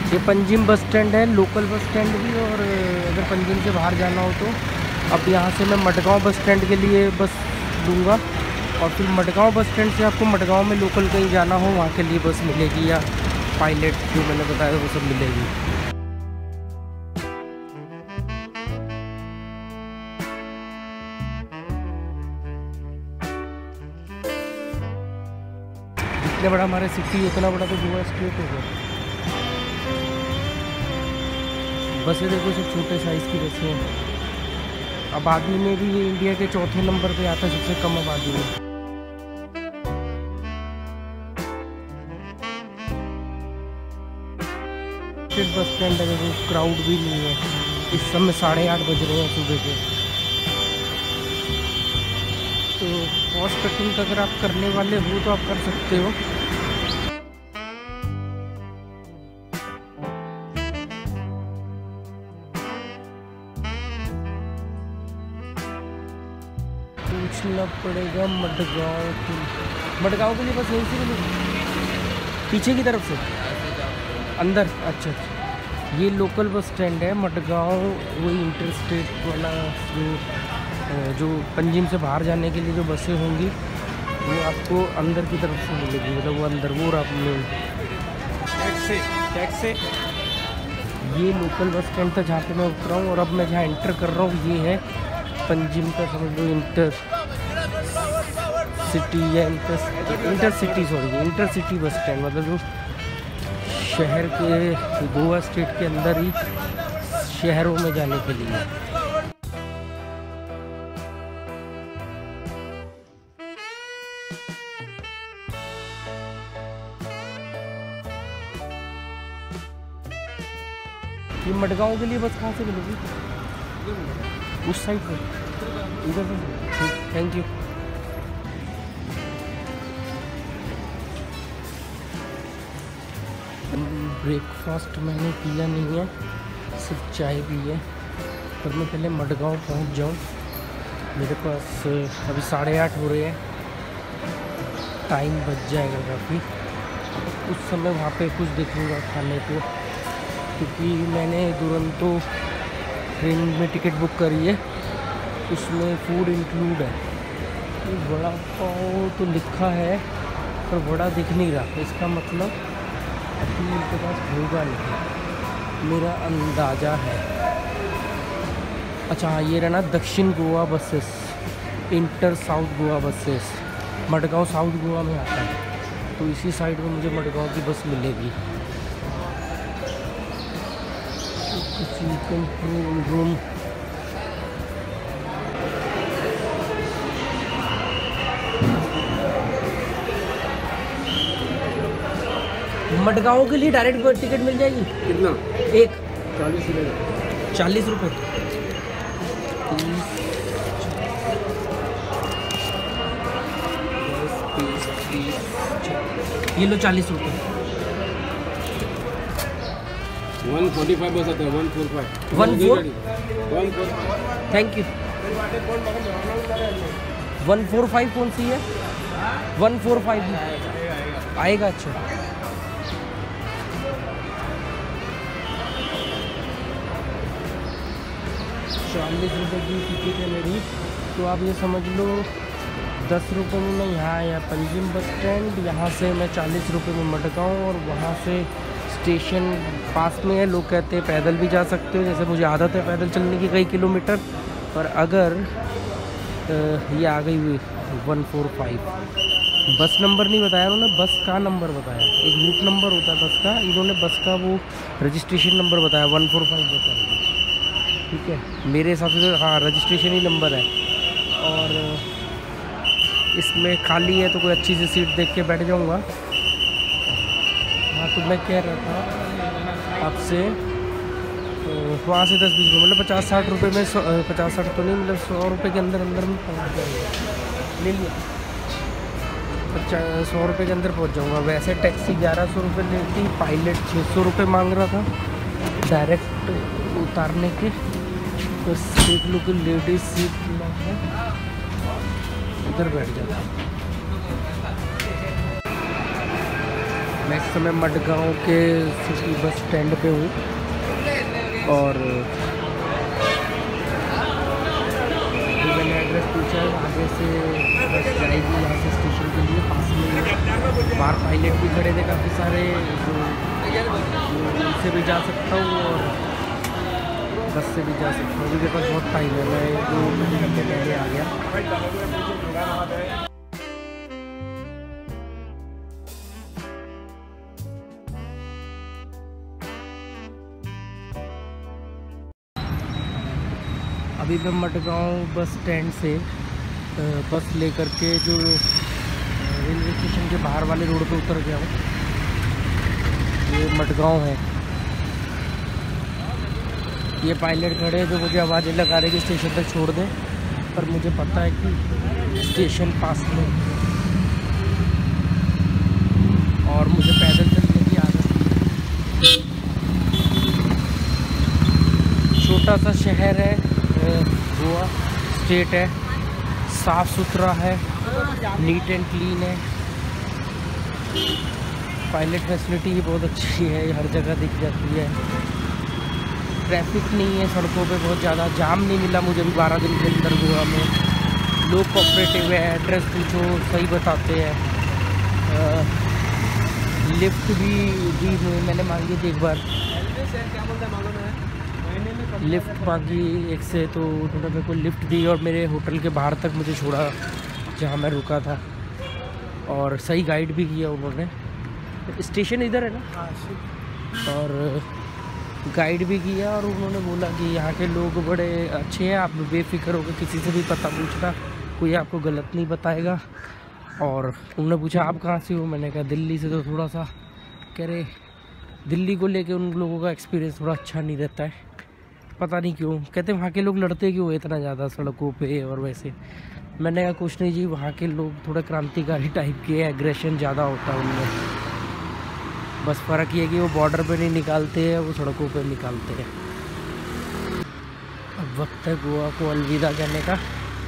ये Panjim bus stand है, local bus stand भी। और अगर पंजिम से बाहर जाना हो तो अब यहाँ से मैं मडगांव बस स्टैंड के लिए बस लूँगा, और फिर मडगांव बस स्टैंड से आपको मडगांव में लोकल कहीं जाना हो वहाँ के लिए बस मिलेगी, या पायलट जो मैंने बताया वो सब मिलेगी। जितना बड़ा हमारा सिटी उतना बड़ा तो गोवा स्टेट होगा। बसें देखो सब छोटे साइज़ की बसें हैं। आबादी में भी ये इंडिया के चौथे नंबर पे आता है, सबसे कम आबादी में। बस स्टैंड है, वो क्राउड भी नहीं है। इस समय 8:30 बज रहे हैं सुबह के। तो कॉस्ट कटिंग अगर आप करने वाले हो तो आप कर सकते हो। पूछना पड़ेगा मडगांव के लिए बस यहीं से मिलेगी, पीछे की तरफ से अंदर। अच्छा अच्छा, ये लोकल बस स्टैंड है मडगांव, वही इंटर स्टेट वाला जो पंजिम से बाहर जाने के लिए जो बसें होंगी वो आपको अंदर की तरफ से मिलेगी, मतलब वो अंदर वो आप टैक्स से। ये लोकल बस स्टैंड था जहाँ पे मैं उतरा हूँ, और अब मैं जहाँ इंटर कर रहा हूँ ये है पंजिम का, समझ लो इंटर सिटी या इंटर सिटी बस स्टैंड, मतलब जो शहर के गोवा स्टेट के अंदर ही शहरों में जाने के लिए। ये मडगांव के लिए बस कहाँ से मिलेगी? उस साइड से, इधर से। Thank you. ब्रेकफास्ट मैंने किया नहीं है, सिर्फ चाय पी है। पर मैं पहले मडगांव पहुंच जाऊं। मेरे पास अभी 8:30 हो रहे हैं, टाइम बच जाएगा काफ़ी। उस समय वहाँ पे कुछ देखूंगा खाने को, क्योंकि मैंने दुरंतो ट्रेन में टिकट बुक करी है, उसमें फूड इंक्लूड है। ये बड़ा पाव तो लिखा है पर बड़ा दिख नहीं रहा, इसका मतलब अभी इनके पास होगा नहीं, मेरा अंदाज़ा है। अच्छा हाँ, ये रहा ना दक्षिण Goa buses, inter south Goa buses. Madgaon south Goa में आता है, तो इसी साइड में मुझे मडगांव की बस मिलेगी। कंट्रोल रूम मडगांव के लिए डायरेक्ट टिकट मिल जाएगी। कितना? एक 40 रुपये। ये लो 40 रुपये। 145 बस आता है, 145। 145 थैंक यू। 145 कौन सी है? 145 आएगा। अच्छा 40 रुपये की टिकट है मेरी, तो आप ये समझ लो 10 रुपये में मैं यहाँ आया पंजिम बस स्टैंड। यहाँ से मैं 40 रुपये में मडगांव, और वहाँ से स्टेशन पास में है। लोग कहते हैं पैदल भी जा सकते हो, जैसे मुझे आदत है पैदल चलने की कई किलोमीटर। पर अगर ये आ गई हुई 145, बस नंबर नहीं बताया उन्होंने, बस का नंबर बताया। एक रूट नंबर होता है बस का, इन्होंने बस का वो रजिस्ट्रेशन नंबर बताया 145 बताया। ठीक है, मेरे हिसाब से तो हाँ रजिस्ट्रेशन ही नंबर है। और इसमें खाली है तो कोई अच्छी सी सीट देख के बैठ जाऊँगा। हाँ तो मैं कह रहा था आपसे, वहाँ से 10-20 रुपये, मतलब 50-60 रुपये में 50-60 तो नहीं, मतलब 100 रुपये के अंदर अंदर में पहुँच जाएगा। ले लिया 100 रुपये के अंदर पहुँच जाऊँगा। वैसे टैक्सी 1100 रुपये लेती, पायलट 600 रुपये मांग रहा था डायरेक्ट उतारने के। तो देख लो कि लेडीज सीट है, उधर बैठ जाता। मैं इस समय मडगांव के सिटी बस स्टैंड पे हूँ और मैंने एड्रेस पूछा है, आगे से बस जाएगी यहाँ से स्टेशन के लिए, पास में बाहर पायलट भी खड़े थे काफ़ी सारे, तो उनसे भी जा सकता हूँ और बस से भी जा सकता हूँ। मेरे पास बहुत टाइम है, मैं 2 घंटे पहले आ गया। अभी मैं मडगांव बस स्टैंड से बस लेकर के जो रेलवे स्टेशन के बाहर वाले रोड पे उतर गया हूँ। ये मडगांव है। ये पायलट खड़े हैं जो मुझे आवाज़ें लगा रहे कि स्टेशन तक छोड़ दें, पर मुझे पता है कि स्टेशन पास में और मुझे पैदल चलने की आदत है। छोटा सा शहर है गोवा, स्टेट है, साफ़ सुथरा है, नीट एंड क्लीन है, पायलट फैसिलिटी बहुत अच्छी है, हर जगह दिख जाती है, ट्रैफिक नहीं है सड़कों पे, बहुत ज़्यादा जाम नहीं मिला मुझे भी 12 दिन के अंदर गोवा में। लोग कोऑपरेटिव है, एड्रेस पूछो सही बताते हैं। लिफ्ट भी मैंने मांगी थी एक बार, लिफ्ट मांगी एक से, तो उन्होंने मेरे को लिफ्ट दी और मेरे होटल के बाहर तक मुझे छोड़ा जहाँ मैं रुका था, और सही गाइड भी किया उन्होंने। स्टेशन इधर है ना, और गाइड भी किया, और उन्होंने बोला कि यहाँ के लोग बड़े अच्छे हैं, आप बेफिक्र होकर किसी से भी पता पूछना, कोई आपको गलत नहीं बताएगा। और उन्होंने पूछा आप कहाँ से हो, मैंने कहा दिल्ली से, तो थोड़ा सा कह रहे दिल्ली को लेके उन लोगों का एक्सपीरियंस थोड़ा अच्छा नहीं रहता है, पता नहीं क्यों, कहते वहाँ के लोग लड़ते क्यों इतना ज़्यादा सड़कों पे और वैसे। मैंने कहा कुछ नहीं जी, वहाँ के लोग थोड़ा क्रांतिकारी टाइप के, एग्रेशन ज़्यादा होता है उनमें, बस फ़र्क ये है कि वो बॉर्डर पे नहीं निकालते हैं, वो सड़कों पे निकालते हैं। अब वक्त है गोवा को अलविदा कहने का।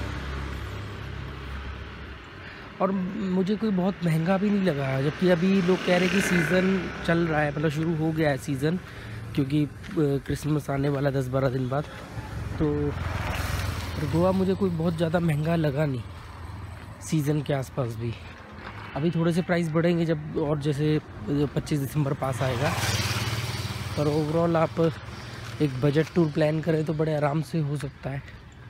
और मुझे कोई बहुत महंगा भी नहीं लगा, जबकि अभी लोग कह रहे कि सीज़न चल रहा है, मतलब शुरू हो गया है सीज़न, क्योंकि क्रिसमस आने वाला 10-12 दिन बाद। तो गोवा मुझे कोई बहुत ज़्यादा महंगा लगा नहीं सीज़न के आसपास भी। अभी थोड़े से प्राइस बढ़ेंगे जब, और जैसे 25 दिसंबर पास आएगा, पर ओवरऑल आप एक बजट टूर प्लान करें तो बड़े आराम से हो सकता है।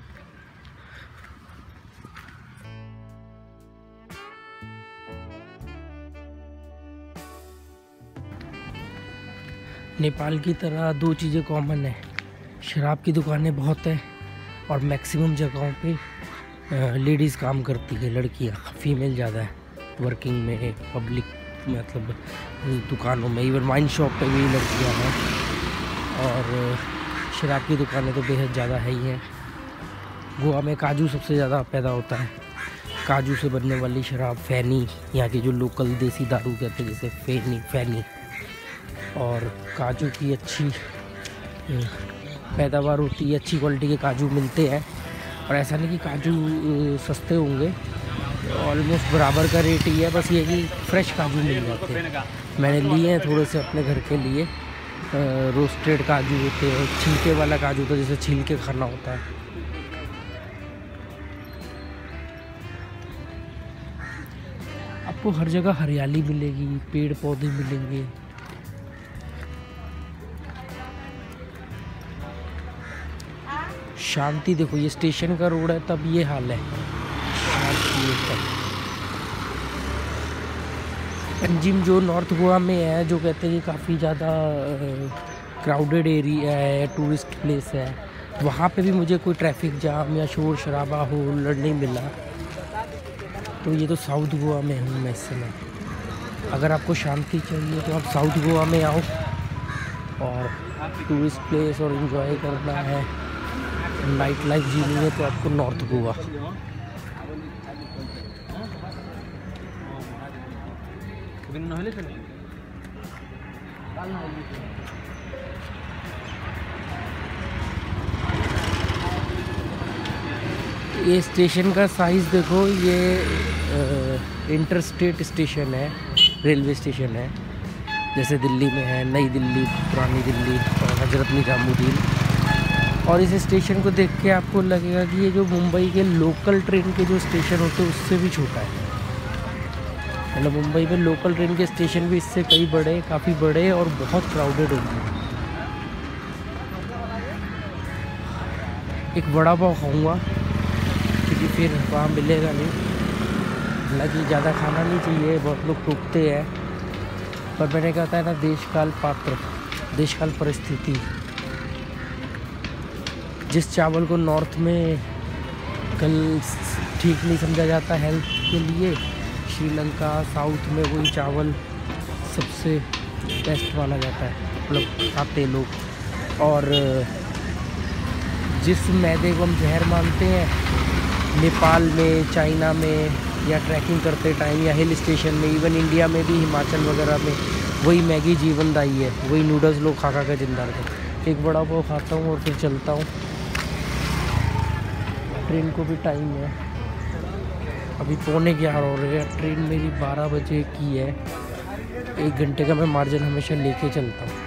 नेपाल की तरह 2 चीज़ें कॉमन है, शराब की दुकानें बहुत है और मैक्सिमम जगहों पे लेडीज़ काम करती है, लड़कियां, फीमेल ज़्यादा है वर्किंग में, पब्लिक मतलब दुकानों में, इवन वाइन शॉप पे भी लड़कियां हैं। और शराब की दुकानें तो बेहद ज़्यादा है ही हैं। गोवा में काजू सबसे ज़्यादा पैदा होता है, काजू से बनने वाली शराब, फैनी, यहाँ की जो लोकल देसी दारू कहते हैं जिसे फैनी, और काजू की अच्छी पैदावार होती है, अच्छी क्वालिटी के काजू मिलते हैं। और ऐसा नहीं कि काजू सस्ते होंगे, ऑलमोस्ट बराबर का रेट ही है, बस ये कि फ्रेश काजू मिल जाते हैं। मैंने लिए हैं थोड़े से अपने घर के लिए, रोस्टेड काजू होते हैं, छिलके वाला काजू होता है जिसे छील के खाना होता है। आपको हर जगह हरियाली मिलेगी, पेड़ पौधे मिलेंगे। शांति देखो, ये स्टेशन का रोड है तब ये हाल है। पंजिम जो नॉर्थ गोवा में है, जो कहते हैं कि काफ़ी ज़्यादा क्राउडेड एरिया है, टूरिस्ट प्लेस है, वहाँ पे भी मुझे कोई ट्रैफिक जाम या शोर शराबा हो नहीं मिला। तो ये तो साउथ गोवा में हूँ मैं इस समय। अगर आपको शांति चाहिए तो आप साउथ गोवा में आओ, और टूरिस्ट प्लेस और इन्जॉय करना है, नाइट लाइफ जीनी है, तो आपको नॉर्थ गोवा। ये स्टेशन का साइज़ देखो, ये इंटरस्टेट स्टेशन है, रेलवे स्टेशन है, जैसे दिल्ली में है नई दिल्ली, पुरानी दिल्ली और हजरत निजामुद्दीन। और इस स्टेशन को देख के आपको लगेगा कि ये जो मुंबई के लोकल ट्रेन के जो स्टेशन होते हैं उससे भी छोटा है। मतलब मुंबई में लोकल ट्रेन के स्टेशन भी इससे कई बड़े, काफ़ी बड़े और बहुत क्राउडेड होते हैं। एक वड़ा पाव खाऊंगा क्योंकि फिर वहाँ मिलेगा नहीं। हालांकि ज़्यादा खाना नहीं चाहिए, बहुत लोग टूटते हैं, पर मैंने कहा था ना, देश काल पात्र, देश काल परिस्थिति। जिस चावल को नॉर्थ में कल ठीक नहीं समझा जाता हेल्थ के लिए, श्रीलंका साउथ में वही चावल सबसे बेस्ट माना जाता है, मतलब खाते लोग। और जिस मैदे को हम जहर मानते हैं, नेपाल में, चाइना में, या ट्रैकिंग करते टाइम या हिल स्टेशन में, इवन इंडिया में भी हिमाचल वगैरह में वही मैगी जीवनदायी है, वही नूडल्स लोग खा खा कर जिंदा रहते। एक बड़ा पाव खाता हूँ और फिर चलता हूँ। ट्रेन को भी टाइम है, अभी 11:15 हो रहे हैं। ट्रेन मेरी 12 बजे की है। 1 घंटे का मैं मार्जिन हमेशा लेके चलता हूँ।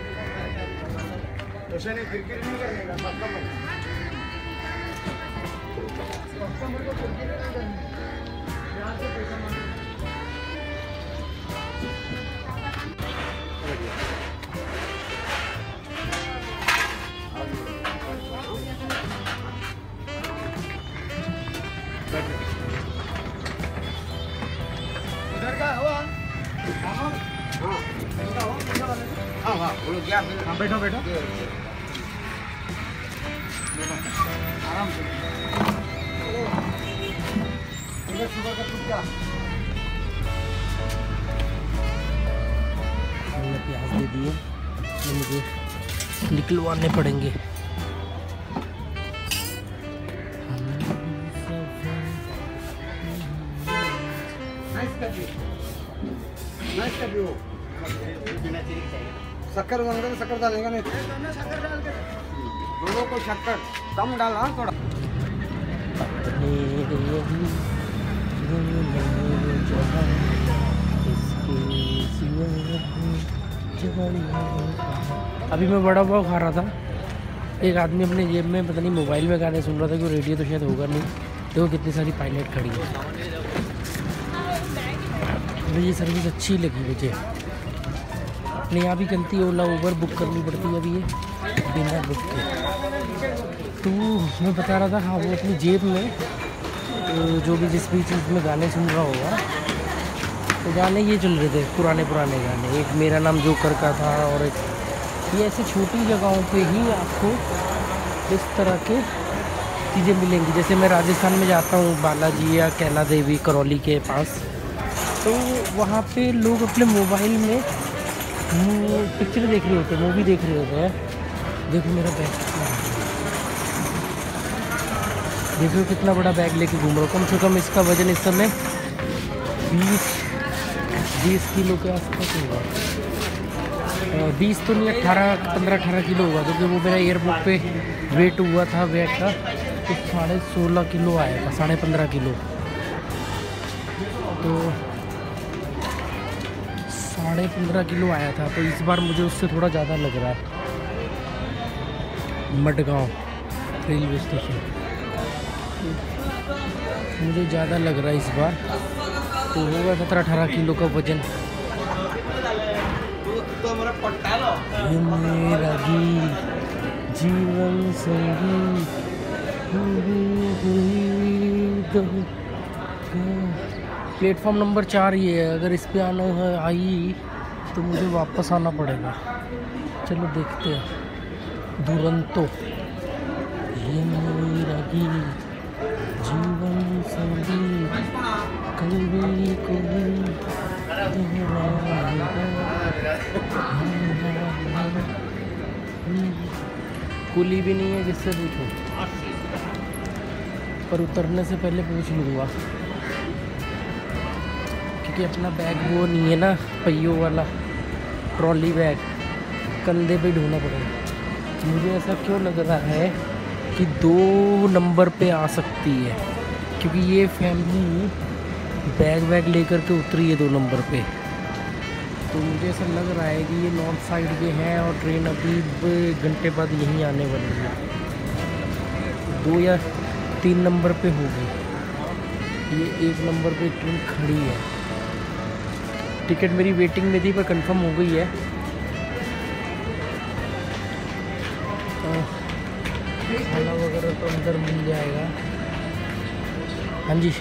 हाँ बैठो बैठो आराम से। सुबह का कुत्ता प्याज दे दिए, मुझे निकलवाने पड़ेंगे। शक्कर वगैरह शक्कर डालेगा नहीं, दोनों को शक्कर कम डालना थोड़ा। अभी मैं वड़ा पाव खा रहा था, एक आदमी अपने जेब में पता नहीं मोबाइल में गाने सुन रहा था, कि रेडियो तो शायद होगा नहीं। देखो कितनी सारी पायलट खड़ी है। मुझे ये सर्विस अच्छी लगी मुझे। नहीं यहाँ भी चलती है, ओला उबर बुक करनी पड़ती है अभी ये बिना बुक के। तो मैं बता रहा था, हाँ वो अपनी जेब में जो भी जिस भी चीज़ में गाने सुन रहा होगा, तो गाने ये चल रहे थे, पुराने गाने। एक मेरा नाम जोकर का था, और एक ये ऐसे छोटी जगहों पे ही आपको इस तरह के चीज़ें मिलेंगी। जैसे मैं राजस्थान में जाता हूँ, बालाजी या कैला देवी करौली के पास, तो वहाँ पे लोग अपने मोबाइल में पिक्चर देख रहे होते हैं, मूवी देख रहे होते हैं। देखो मेरा बैग कितना है, देखो कितना बड़ा बैग लेके घूम रहा हूँ। कम से कम इसका वजन इस समय 20 किलो के आसपास होगा। 20 तो नहीं, 15-18 किलो होगा, क्योंकि वो मेरा एयरपोर्ट पे वेट हुआ था, बैग का तो 16.5 किलो आया था, 15.5 किलो। तो 15.5 किलो आया था, तो इस बार मुझे उससे थोड़ा ज़्यादा लग रहा है। मडगांव रेलवे स्टेशन मुझे ज़्यादा लग रहा है इस बार, तो होगा 17-18 किलो का वजन। ये मेरा जीवन संगी प्लेटफॉर्म नंबर 4 ये है। अगर इस पे आना है आई तो मुझे वापस आना पड़ेगा। चलो देखते हैं। दुरंतो ये मेरा गीत जीवन संगी कभी कोई कुली भी नहीं है जिससे पूछो, पर उतरने से पहले पूछ लूँगा, क्योंकि अपना बैग वो नहीं है ना, पहियों वाला ट्रॉली बैग, कंधे पे ढोना पड़ेगा। मुझे ऐसा क्यों लग रहा है कि 2 नंबर पे आ सकती है, क्योंकि ये फैमिली बैग लेकर के उतरी है 2 नंबर पे। तो मुझे ऐसा लग रहा है कि ये नॉर्थ साइड के हैं और ट्रेन अभी 1 घंटे बाद यहीं आने वाली है। 2 या 3 नंबर पे होगी। ये 1 नंबर पे ट्रेन खड़ी है। टिकट मेरी वेटिंग में थी पर कंफर्म हो गई है। खाना वगैरह तो अंदर मिल जाएगा। हाँ जी,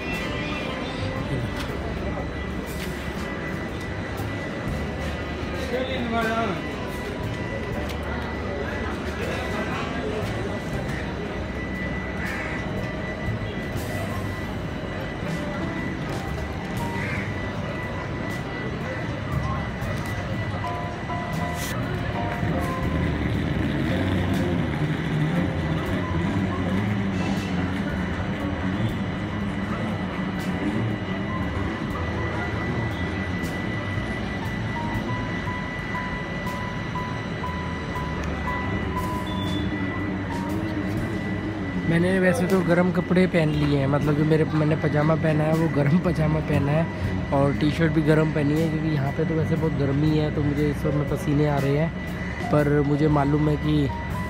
मैंने वैसे तो गर्म कपड़े पहन लिए हैं, मतलब जो मैंने पजामा पहना है वो गर्म पजामा पहना है और टी शर्ट भी गर्म पहनी है, क्योंकि यहाँ पे तो वैसे बहुत गर्मी है तो मुझे इस वक्त में पसीने आ रहे हैं। पर मुझे मालूम है कि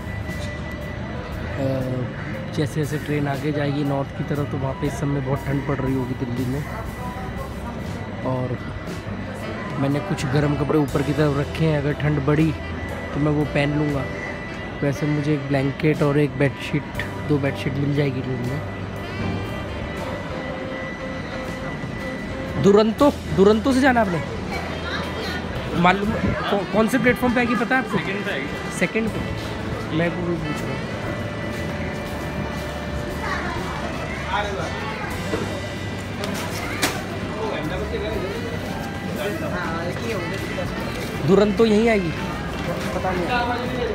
जैसे जैसे ट्रेन आगे जाएगी नॉर्थ की तरफ तो वहाँ पे इस समय बहुत ठंड पड़ रही होगी दिल्ली में। और मैंने कुछ गर्म कपड़े ऊपर की तरफ रखे हैं, अगर ठंड बढ़ी तो मैं वो पहन लूँगा। वैसे मुझे एक ब्लैंकेट और एक बेडशीट, 2 बेडशीट मिल जाएगी रूम में। दुरंतो से जाना आपने? मालूम कौन से प्लेटफॉर्म पे आएगी पता है आपको? सेकंड पे आएगी। सेकंड पे? मैं पूछ रहा हूँ। दुरंतो यहीं आएगी? पता नहीं।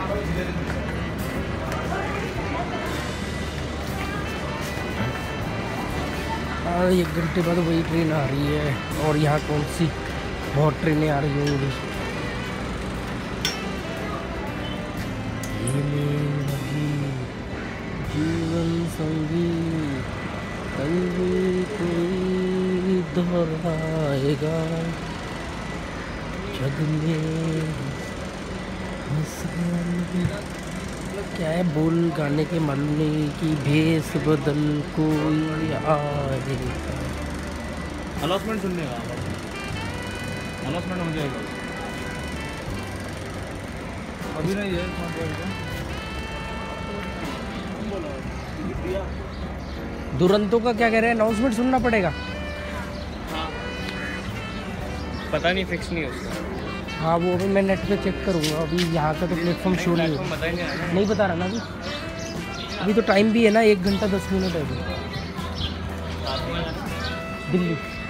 और 1 घंटे बाद वही ट्रेन आ रही है। और यहाँ कौन सी बहुत ट्रेनें आ रही होंगी। ये मेरी जीवन संगी कल भी कोई दोहराएगा जग में। क्या है बोल गाने के मालूम नहीं कि भेस बदल कोई आएगा। अनाउंसमेंट सुनने का अनाउंसमेंट हो जाएगा अभी नहीं है। दुरंतो का क्या कह रहे हैं? अनाउंसमेंट सुनना पड़ेगा। पता नहीं, फिक्स नहीं है उसका। हाँ वो अभी मैं नेट पे चेक करूँगा। अभी यहाँ का तो प्लेटफॉर्म शो नहीं है, नहीं बता रहा ना अभी तो टाइम भी है ना, 1 घंटा 10 मिनट है अभी दिल्ली।